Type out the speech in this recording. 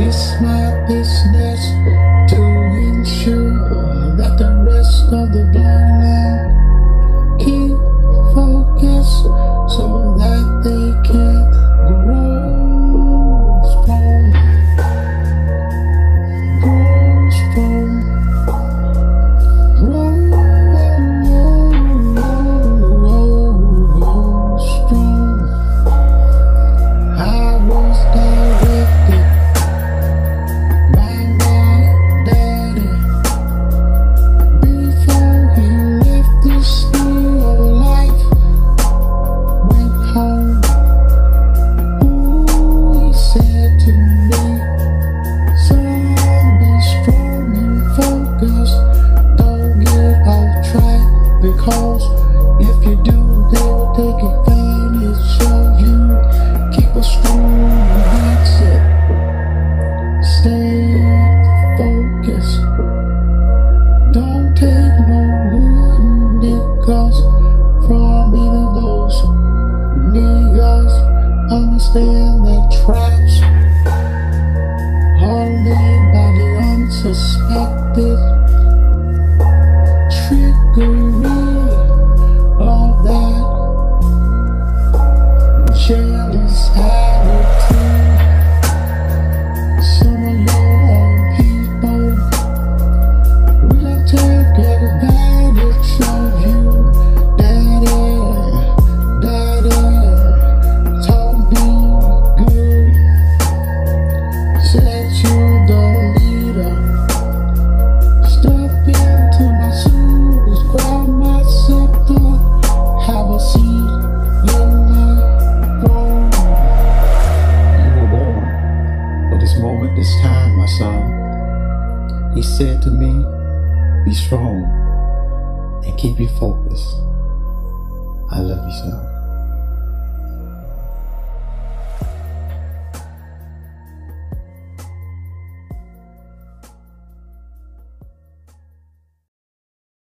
It's my business to ensure that the rest of the bloodline keep focus so that they can grow strong, grow strong. I was directed by my daddy before he left this new life, went home. Ooh, he said to me, son, be strong and focused, don't get off track, because if you do, they'll take advantage of you. Keep a strong mindset, stay focused, don't take no good niggas from either those niggas. Understand that traps are led by the unsuspected trickery of that jealous attitude. Some of your own people will take advantage of you. Daddy, told me good, said you're the leader. Step into my shoes, grab my scepter, have a seat. This moment, this time, my son, he said to me, be strong and keep your focus. I love you, son.